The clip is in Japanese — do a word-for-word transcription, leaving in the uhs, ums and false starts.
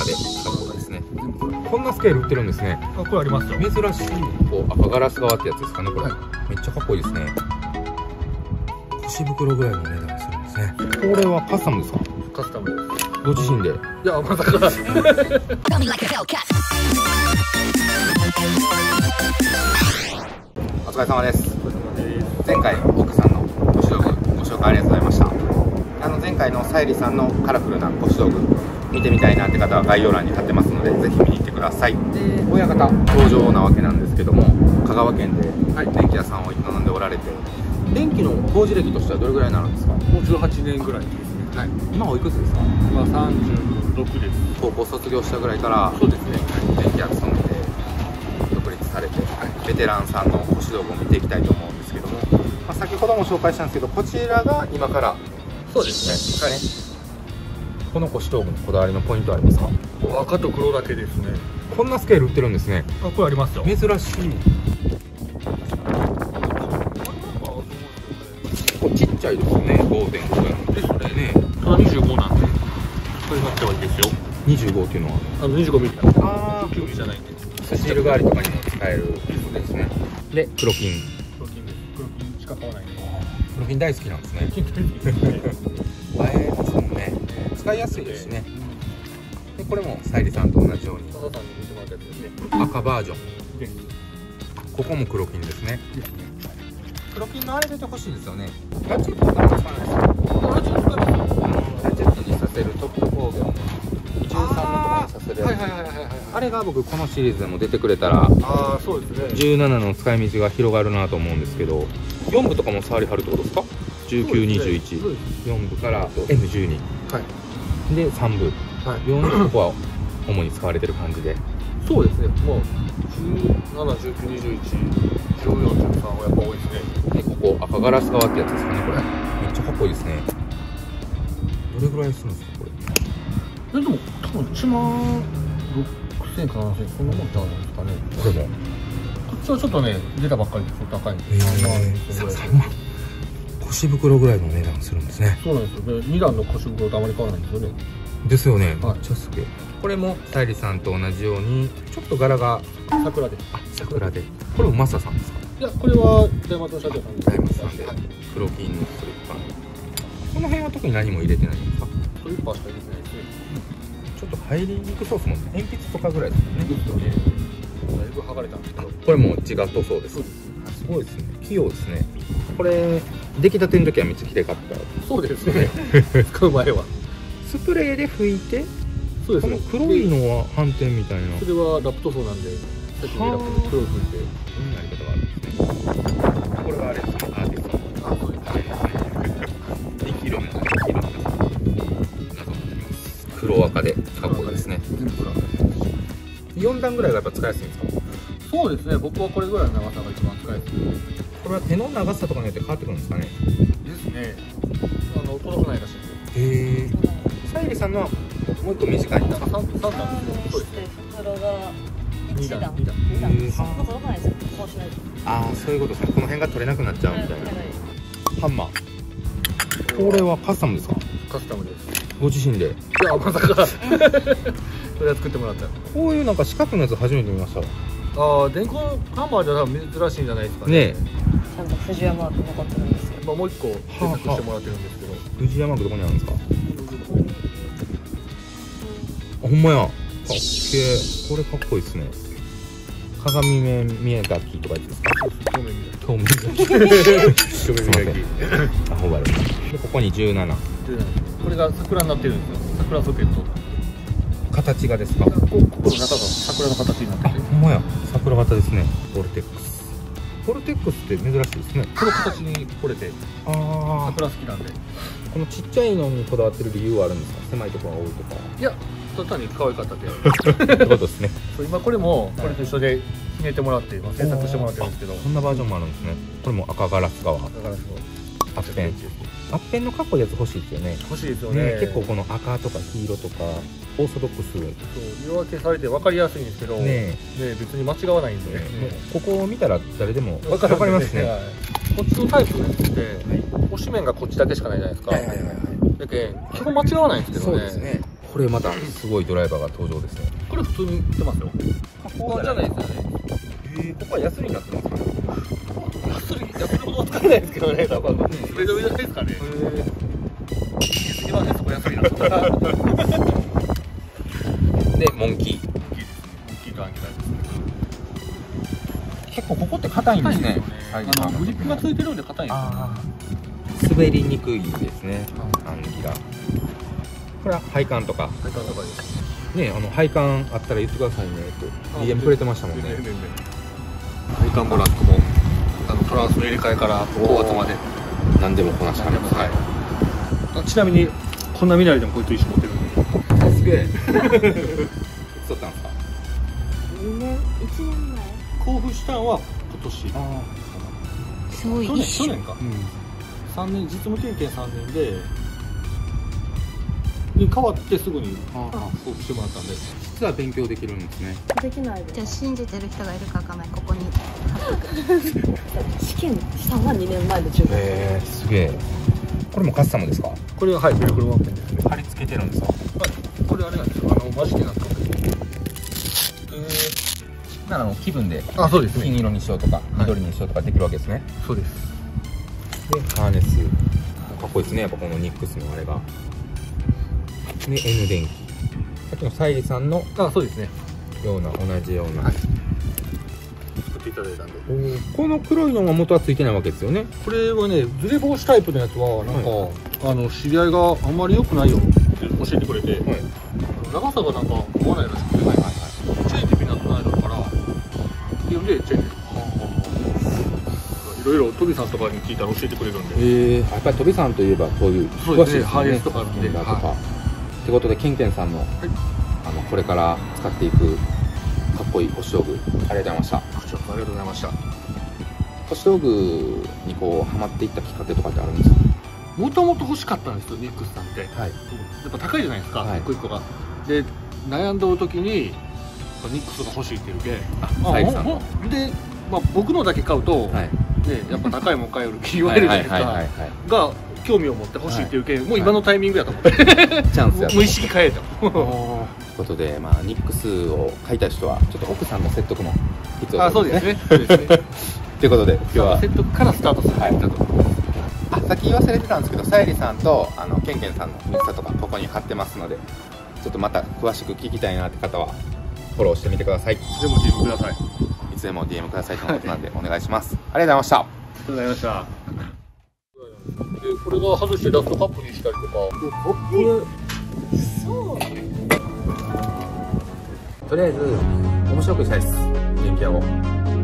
赤で赤ですね。こんなスケール売ってるんですね。 あ、これありますよ。 珍しいこう赤ガラス側ってやつですかね、これ。はい、めっちゃかっこいいですね。腰袋ぐらいの値段するんですね。これはカスタムですか？ カスタムです。 ご自身で？いや、まさか。 お疲れ様です。前回奥さんの腰道具ご紹介ありがとうございました。あの前回のさゆりさんのカラフルな腰道具見てみたいなって方は概要欄に貼ってますので、ぜひ見に行ってください。で、親方工場なわけなんですけども、香川県で電気屋さんを営んでおられて、電気の工事歴としてはどれぐらいになるんですか？ もうじゅうはちねんぐらいですね。 はい。今おいくつですか？ 今さんじゅうろくです。 高校卒業したぐらいからそうですね。 電気屋勤めて独立されて、はい、ベテランさんの腰道具を見ていきたいと思うんですけども、まあ、先ほども紹介したんですけど、こちらが今からそうですね。はい。 この腰道具のこだわりのポイントはありますか？ 赤と黒だけですね。 こんなスケール売ってるんですね。 あ、これありますよ。 珍しい。これちっちゃいですね。ごてんご グラムですね。 ただにじゅうごなんで、それになってはいいですよ。 にじゅうごっていうのはあのにじゅうごミリ。 ああ、 きゅうミリじゃないんで。 スチール代わりとかにも使えるですね。で、黒金。 黒金です。黒金しか買わないんで。 黒金大好きなんですね。 黒金大好きですね。 映えますもんね。使いやすいですしね。で、これもさゆりさんと同じように佐々さんに見てもらったやつですね。 赤バージョンです。 ここも黒金ですね。 ですね。 黒金のあれ出てほしいですよね。ガチェット使わないですか？ ガチェット使いますよ。 ガチェットにさせるトップ工業のじゅうさんのところにさせるやつ。 はいはいはいはいはい。 あれが僕このシリーズでも出てくれたら、 ああ、そうですね。 じゅうななの使い道が広がるなと思うんですけど、よん部とかも触りはるってことですか？じゅうきゅう、にじゅういち、よん部から エムじゅうに、 はい、 でさん部、 はい、 よん部ここは主に使われてる感じで。 そうですね。もうじゅうなな、じゅうきゅう、にじゅういち、じゅうよん、じゅうさんはやっぱ多いですね。 で、ここ赤ガラス側ってやつですかね、これ。めっちゃかっこいいですね。どれぐらいするんですか、これ？ え、でも多分いちまんろくせんかななせん、そんなもんちゃうんですかね。 これもこっちはちょっとね、出たばっかりでちょっと高いんで。 えー、さんまん。腰袋ぐらいの値段するんですね。 そうなんですよ。で、に段の腰袋とあまり変わらないんですよね。 ですよね。めはい、 っちゃすげえ。これもさゆりさんと同じようにちょっと柄が桜で。 あ、桜で。これもマサさんですか？ いや、これは大和の社長さんで。 大和さんで。黒金のスリッパ。この辺は特に何も入れてないんですか？ スリッパしか入れてないですね。 ちょっと入りにくそうですもんね。鉛筆とかぐらいですもんね。 ですよね。だいぶ剥がれたんですけど。 これも違っとそうです。 そうです。 すごいですね。器用ですね。これ出来たての時はめっちゃ綺麗かった。 そうですね。使う前は。 スプレーで拭いて。 そうですね。 この黒いのは斑点みたいな。 それはラップ塗装なんで、さっきのラップで黒い拭いて。 こんなやり方があるんですね。これはあれですね。アーティストの。あ、そうですね。にキロのにキロの謎になります。黒赤でかっこいいですね。 全部黒赤で。 よん段ぐらいがやっぱ使いやすいんですか？ そうですね。僕はこれぐらいの長さが一番使いやすい。 これは手の長さとかによって変わってくるんですかね？ ですね。あの届かないらしいですよ。 へえ。さゆりさんのはもう一個短いんですか？ 三三段ですよ。そうですね。 袋が二段二段。 二段。そんな届かないですよ。こうしないと。 ああ、そういうことですね。この辺が取れなくなっちゃうみたいな。ハンマー。これはカスタムですか？ カスタムです。 ご自身で？ いや、まさか。それは作ってもらった。 こういうなんか四角のやつ初めて見ました。 ああ、電工ハンマーじゃ多分珍しいんじゃないですかね。 ねえ。 ちゃんと藤山マーク残ってるんですよ。 まあもう一個制作してもらってるんですけど。 藤山マークどこにあるんですか？あ、ほんまや。かっけえ。これかっこいいですね。鏡目見たきとか言ってですか？ 表面見たき。 表面見たき。 表面見たき。 あ、ほばる。で、ここにじゅうなな。 これが桜になってるんですよ。桜ソケット。 形がですか？ ここの中が桜の形になってて。 ほんまや。桜型ですね。ボルテックス。ボルテックスって珍しいですね。 この形にこれて。ああ。桜好きなんで。 このちっちゃいのにこだわってる理由はあるんですか？狭いところが多いとか。 いや、単に可愛かったで。 ってことですね。 そう、今これもこれと一緒でひねってもらって、制作してもらってるんですけど。 こんなバージョンもあるんですね。これも赤ガラス側。 だからそう。 アッペン。アッペンのかっこいいやつ欲しいですよね。 欲しいですよね。 結構この赤とか黄色とかオーソドックス。そう、 色分けされて分かりやすいんですけど。ね、ね、別に間違わないんで。 ここを見たら誰でも分かりますね。こっちのタイプのやつって、押し面がこっちだけしかないじゃないですか。はいはいはい。だけ基本間違わないんですけどね。そうですね。 これまたすごいドライバーが登場ですね。 これ普通に売ってますよ。 加工じゃないですよね。えー、ここはヤスリになってますかね。 ヤスリ、ヤスリほどは使えないですけどね、多分。それで上じゃないですかね。一番ね、そこヤスリなんですよ。 で、モンキー。 大きいですね。大きいとアンギラですね。 結構ここって硬いんですね。 あのグリップがついてるので硬いんですよ。 滑りにくいですね。アンギラ。これは配管とか。 配管とかです。 ね、あの配管あったら言ってくださいねと ディーエム くれてましたもんね。 配管もラックもあのトランスの入れ替えから高圧まで何でもこなしかねます。はい。 ちなみにこんな未来でもこいつ一緒持ってるんで。 すげえ。いつ撮ったんですか？ にねんいちねんまえ。 交付したのは今年。 あすごい去年一緒。 去年か。さんねん実務経験さんねんで。に変わってすぐに交付してもらったんで。 実は勉強できるんですね。 できないでじゃあ信じてる人がいるかわかんない。ここに試験したのはにねんまえのじゅうがつ。 へえ、すげえ。これもカスタムですか？ これははいミラクルワンペンですね。 貼り付けてるんですか？ はい。これあれなんですよ。あのマジでなんか。 ええ。なら気分であ、そうですね。 金色にしようとか緑にしようとかできるわけですね。 そうです。 でハーネスかっこいいですね。やっぱこのニックスのあれが。で N 電気。さっきの沙莉さんのあ、そうですね。 ような同じような。 はい。作っていただいたんで。 この黒いのが元はついてないわけですよね。 これはね、ずれ防止タイプのやつはなんか、はい、あの知り合いがあんまり良くないよって教えてくれて、はい、長さがなんか合わないらしくて、はいはいはい、チェーンでみんなつないだからっていうんでチェーンで。いろいろトビさんとかに聞いたら教えてくれるんで。 ええー、やっぱりトビさんといえばそういう詳しいですね。ハイエースとかあるんで。 とか。ってことでケンケンさんの、はい、あのこれから使っていくかっこいい腰道具ありがとうございました。 こちらこそありがとうございました。 腰道具にこうハマっていったきっかけとかってあるんですか？ もともと欲しかったんですよ、ニックスさんって。はい、やっぱ高いじゃないですか、はい、一個一個が。で悩んでる時にニックスが欲しいっていうけ、 あ、サイズさんので、まあ、僕のだけ買うと、はい、ね、やっぱ高いもん買えるって言われるじゃないですかが興味を持って欲しいっていうけ、はい、もう今のタイミングやと思って、はい、チャンスや無意識買えたということで、まあ、ニックスを買いたい人はちょっと奥さんの説得も必要ですね。 そうですね。 ということで今日は説得からスタートするべきだと思います。 あ、さっき言い忘れてたんですけど、さゆりさんとあのケンケンさんのインスタとかここに貼ってますので、ちょっとまた詳しく聞きたいなって方はフォローしてみてください。いつでも ディーエム ください。 いつでも ディーエム くださいとのことなんでお願いします。ありがとうございました。 ありがとうございました。で、これが外してダストカップにしたりとか。これそう。 とりあえず面白くしたいです。電気屋を。